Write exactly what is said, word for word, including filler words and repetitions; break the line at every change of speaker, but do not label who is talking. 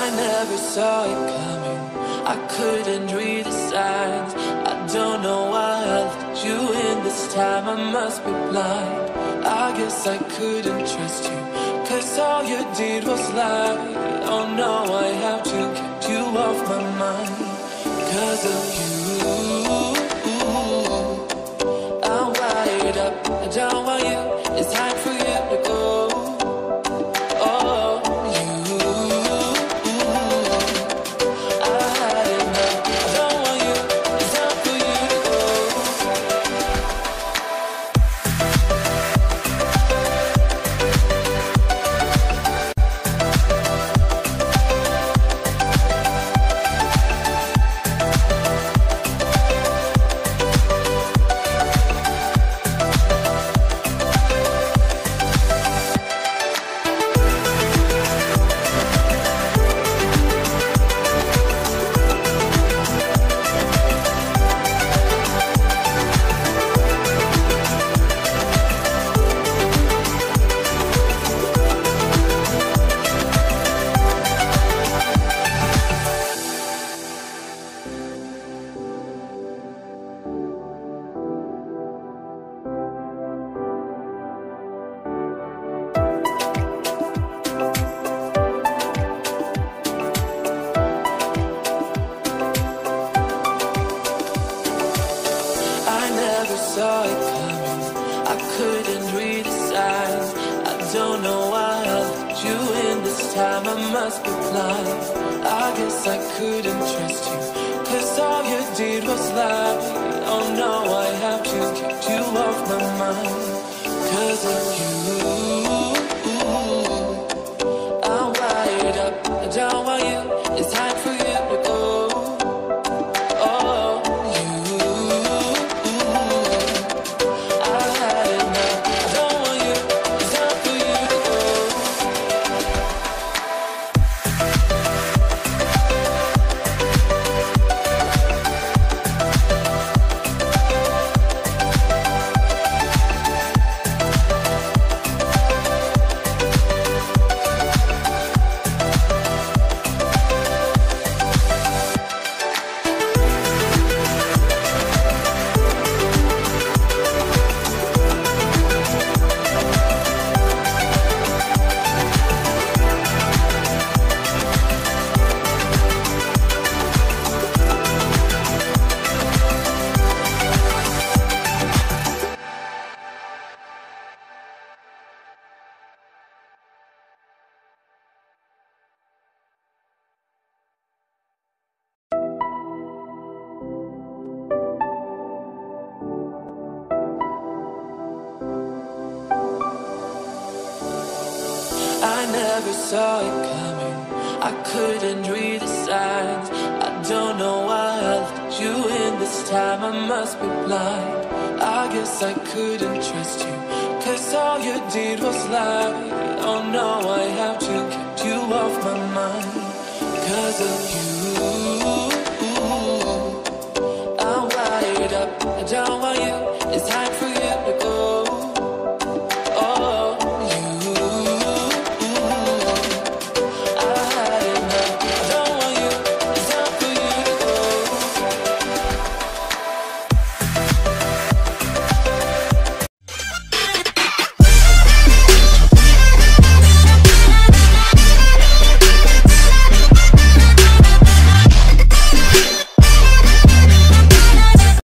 never saw it coming. I couldn't read the signs. I don't know why I let you in this time. I must be blind. I guess I couldn't trust you, 'cause all you did was lie. Oh no, I have to keep you off my mind. 'Cause of you, I'm wired up. I don't want you. It's time for you to go. Oh, you, I had enough. I don't want you. It's time for you to go. Saw it coming. I couldn't read the signs. I don't know why I let you in this time. I must be blind. I guess I couldn't trust you, 'cause all you did was lie. Oh no, I have to keep you off my mind. 'Cause of you, I'm wired up. I don't want you. It's time for you to go. I never saw it coming. I couldn't read the signs. I don't know why I let you in this time. I must be blind. I guess I couldn't trust you, 'cause all you did was lie. Oh no, I have to keep you off my mind. 'Cause of you, I'm wired up. I don't want you.